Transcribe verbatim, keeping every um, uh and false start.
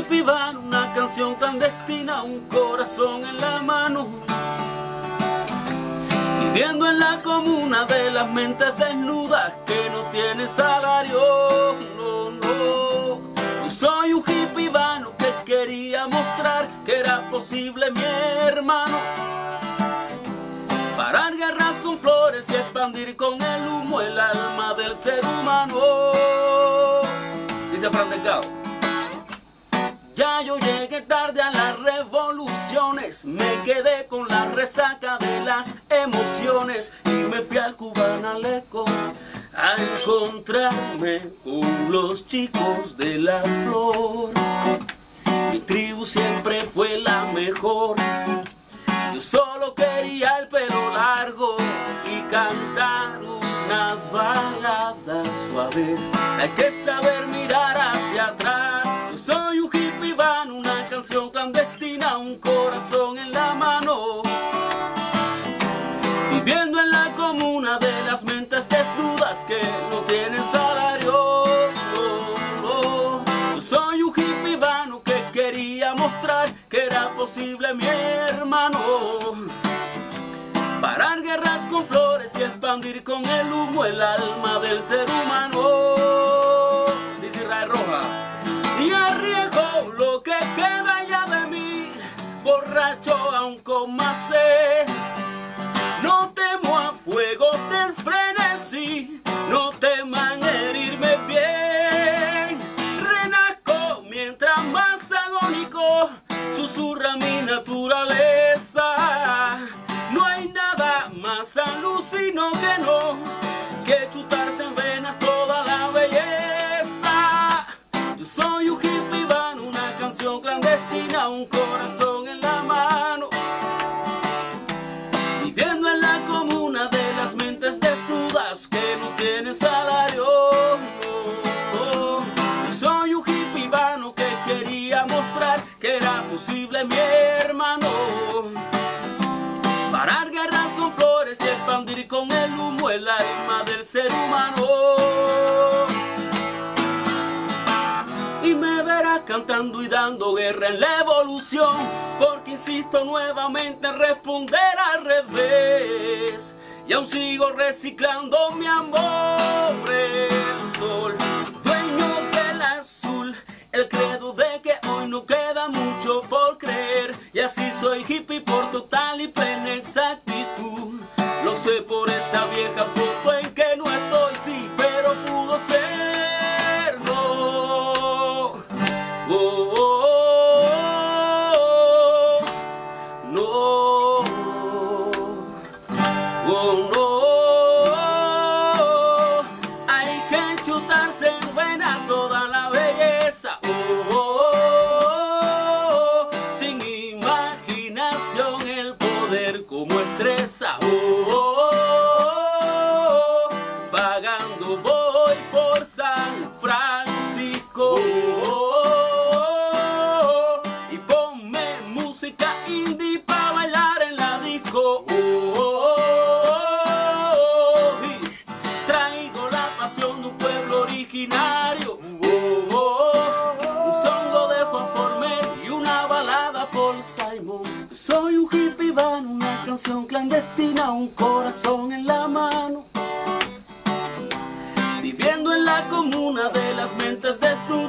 hippie van, una canción clandestina, un corazón en la mano. Viviendo en la comuna de las mentes desnudas que no tienen salario. No, no. Yo soy un hippie vano que quería mostrar que era posible, mi hermano, parar guerras con flores y expandir con el humo el alma del ser humano. Dice Fran Delgado. Ya yo llegué tarde a las revoluciones, me quedé con la resaca de las emociones y me fui al Cubanaleco a encontrarme con los chicos de la flor. Mi tribu siempre fue la mejor. Yo solo quería el pelo largo y cantar unas baladas suaves. Hay que saber mirar hacia atrás. Yo soy un hippie van, una canción clandestina, un corazón en la mano. Viviendo en la comuna de las mentes desnudas que no tienen salarios. No, no. Yo soy un hippie vano que quería mostrar que era posible, mi hermano, parar guerras con flores y expandir con el humo el alma del ser humano. Dice Israel Roja. Y arriesgo lo que queda ya de mí, borracho aún con más sed. No temo a fuegos del frenesí, no teman herirme bien. Renazco mientras más agónico susurra mi naturaleza. No hay nada más alucino que no, que chutarse en venas toda la belleza. Yo soy un hippie van, una canción clandestina, un corazón en la mano. Viviendo en la comuna de las mentes desnudas que no tienen salario. No, no. Yo soy un hippie vano que quería mostrar que era posible, mi hermano, parar guerras con flores y expandir con el humo el alma del ser humano. Y me verás cantando y dando guerra en la evolución, porque insisto nuevamente en responder al revés. Y aún sigo reciclando mi amor, el sol, dueño del azul, el credo de que hoy no queda mucho por creer. Y así soy hippie por total y plena exactitud. Lo sé por esa vieja foto en que no estoy, sí, pero pudo ser, no. Oh, oh, oh, no, oh, no, hay que chutarse en buena toda la belleza. Oh, oh, oh, sin imaginación el poder como estresa. Oh, oh, oh, pagando voy por San Francisco. Oh, oh, indie pa' bailar en la disco. Oh, oh, oh, y traigo la pasión de un pueblo originario. Oh, oh, un songo de Juan Former y una balada por Simon. Soy un hippie van, una canción clandestina, un corazón en la mano. Viviendo en la comuna de las mentes desnudas